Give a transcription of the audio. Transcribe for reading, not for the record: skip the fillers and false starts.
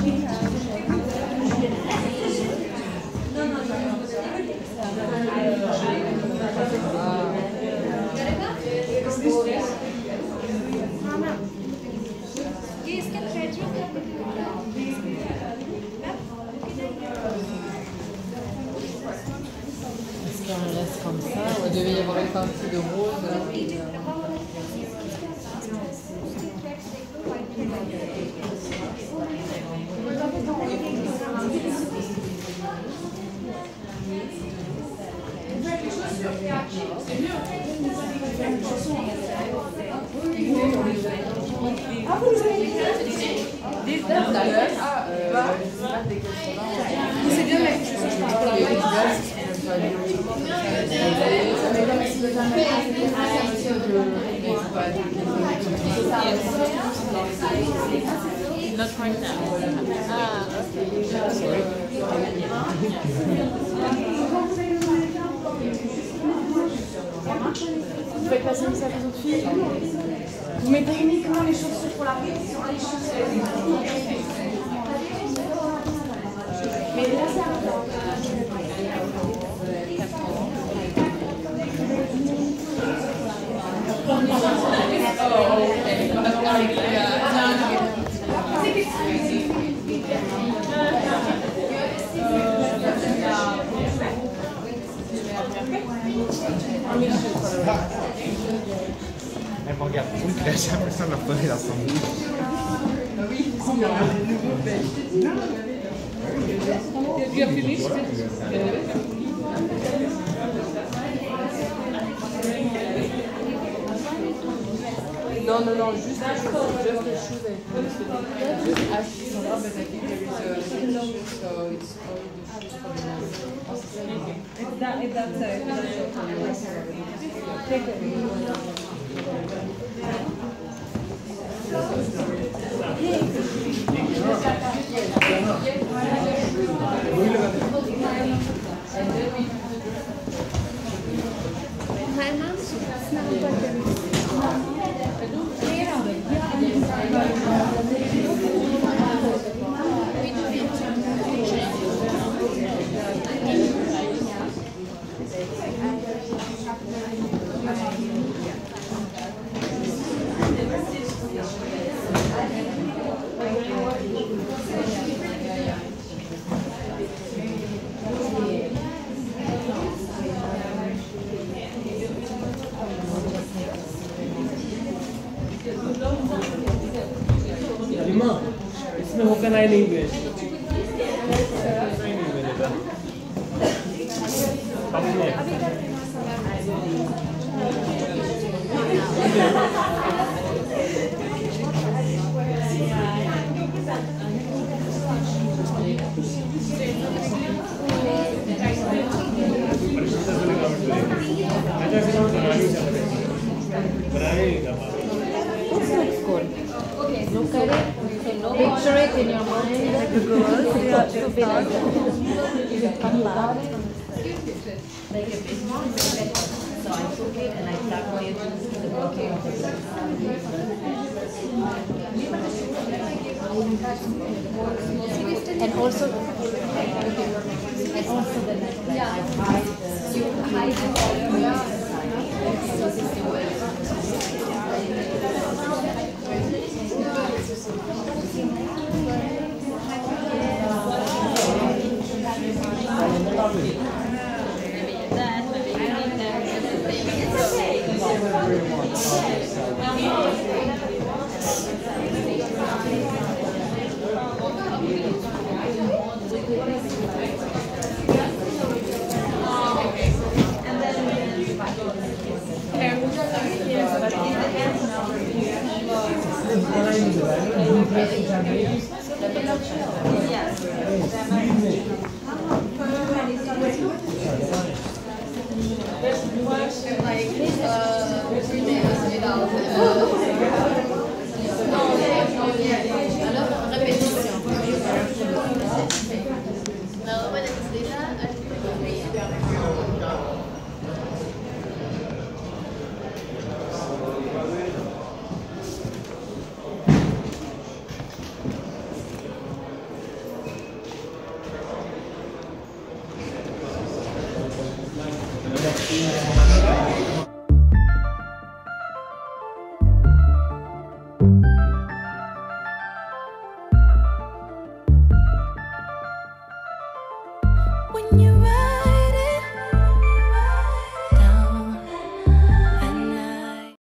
Est-ce qu'on le laisse comme ça? Ou il devait y avoir une partie de rose? C'est bien, mais Not right now. Ah, vous faites passer un message aux autres filles. Vous mettez uniquement les chaussures pour la répétition. Les chaussures. Mais là, c'est un peu. Elle me regarde trop, j'ai l'impression de me retourner dans son bouche. non, non, non, juste les shoes. Just as she's on top, but I think there is a shoe, so it's all the shoes for the If that's take it. Lima, इसमें होकर आए नहीं हुए Look at it, picture it in your mind. The girls, they are To be like that. Like a big one, so I took it and I plugged it into the bottom of the And also the you hide it all so this is the way. On a